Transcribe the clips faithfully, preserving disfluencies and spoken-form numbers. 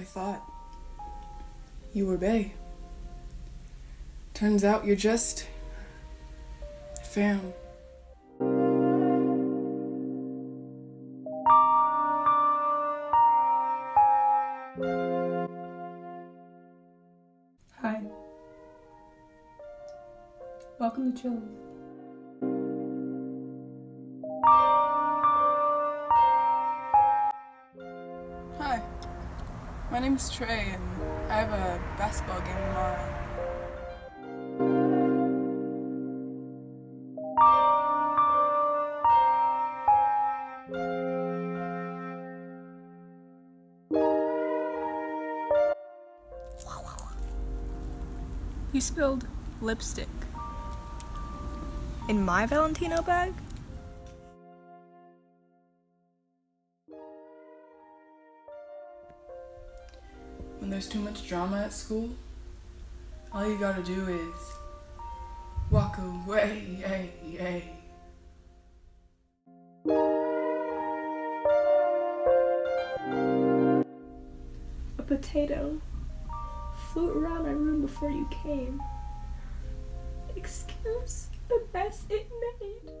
I thought you were bae. Turns out you're just fam. Hi. Welcome to Chili's. Hi. My name's Trey and I have a basketball game tomorrow. You spilled lipstick. In my Valentino bag? When there's too much drama at school, all you gotta do is walk away, hey, hey. A potato flew around my room before you came. Excuse the mess it made.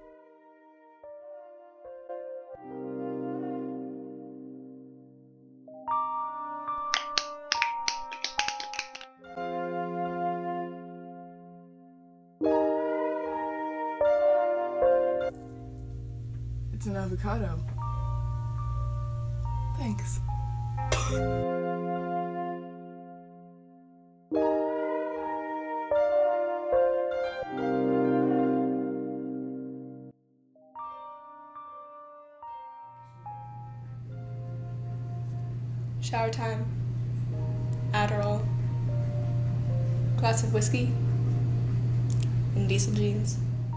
It's an avocado. Thanks. Shower time. Adderall. Glass of whiskey. And diesel jeans.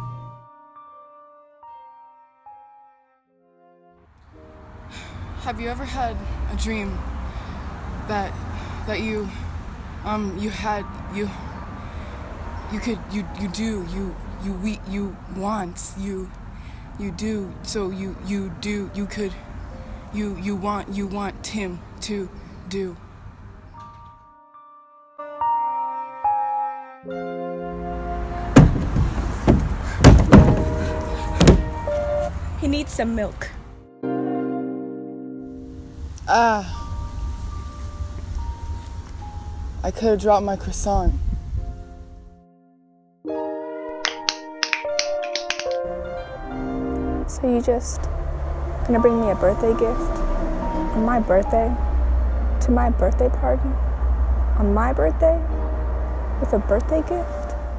Have you ever had a dream that that you um you had you you could you you do you you we you want you you do so you you do you could you you want you want him to do. He needs some milk. Ah, I could have dropped my croissant. So you just gonna bring me a birthday gift on my birthday to my birthday party on my birthday with a birthday gift?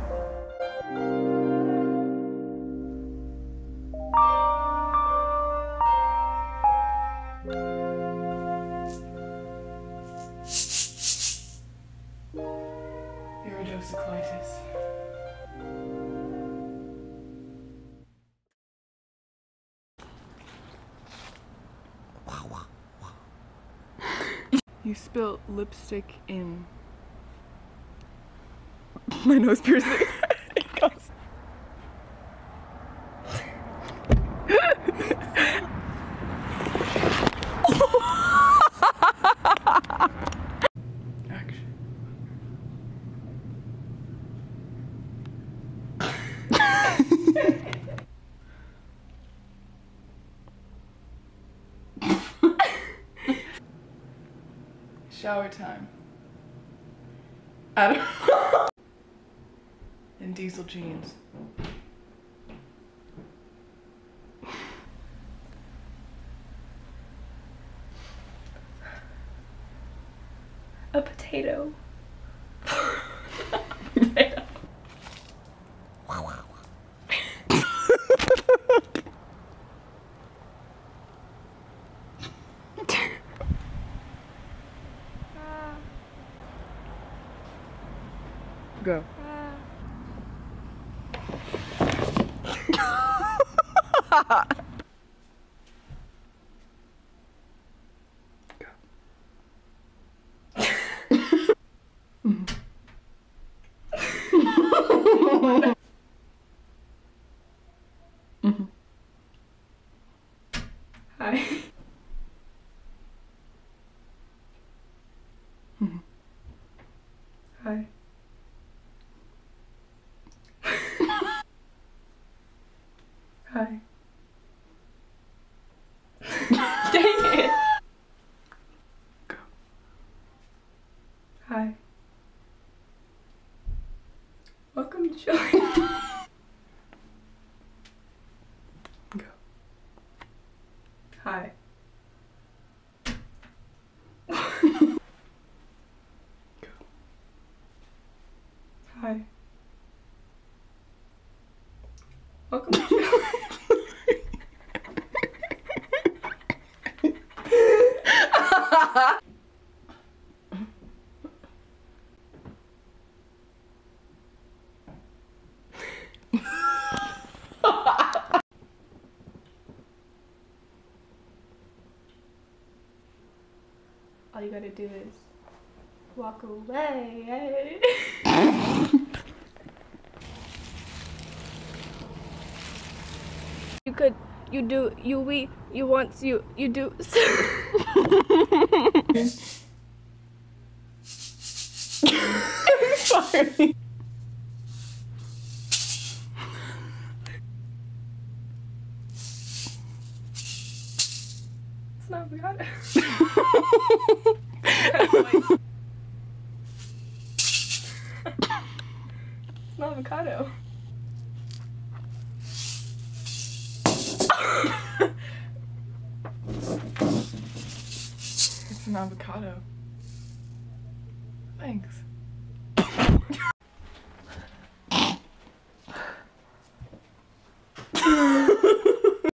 Iridocyclitis. You spilled lipstick in my nose piercing. Action. Shower time. Adam. And diesel jeans. A potato. Go. Mm-hmm. Hi. Welcome to chilling. Go. Hi. Go. Hi. Welcome to chilling. All you gotta do is walk away. You could, you do, you we, you once, you, you do. Sorry. It's not avocado. It's not avocado. It's an avocado. Thanks.